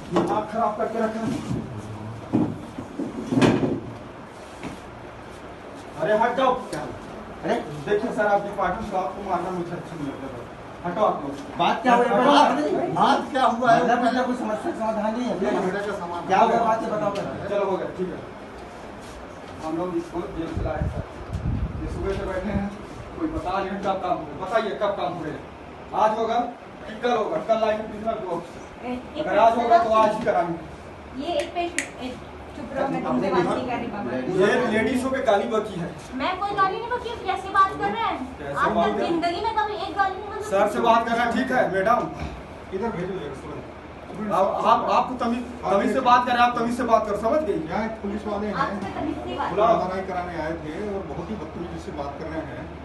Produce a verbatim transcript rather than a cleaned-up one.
दिमाग खराब करके रखा। अरे हट जाओ। क्या? अरे देखिए सर, आपकी पार्टी को आपको मारना मुझे अच्छा नहीं लगता। हटो आप लोग। बात क्या हुई? बात क्या हुआ है? मतलब मतलब कोई समस्या समाधान नहीं है क्या हुआ? बात से बताओ। चलो हो गया, ठीक है। हम लोग इसको जेल से लाए सर, ये सुबह से बैठे हैं, कोई बता नहीं कब काम होगा। बताइए कब काम होगा? आज होगा कि कल होगा? कल लाएंगे बिजनेस को, अगर आज होगा तो आज ही कराएंगे। ये एक पेश चुप रहो, मैं तुमसे बात नहीं कर रही बाबा। ये लेडीजों पे गाली बकी है। मैं कोई गाली नहीं बकी, कैसे बात कर रहे हैं आप? तक जिंदगी में कभी एक गाली नहीं बकी। सर से बात करना ठीक है मैडम? इधर भेजो। आप आप आपको तमीज तमीज से बात करें, आप तमीज से बात कर, समझ गई? यहाँ पुलिस वाले हैं, आपसे तमीज से बात बुला कराने आए थे और बहुत ही बदतमीजी से बात कर रहे हैं।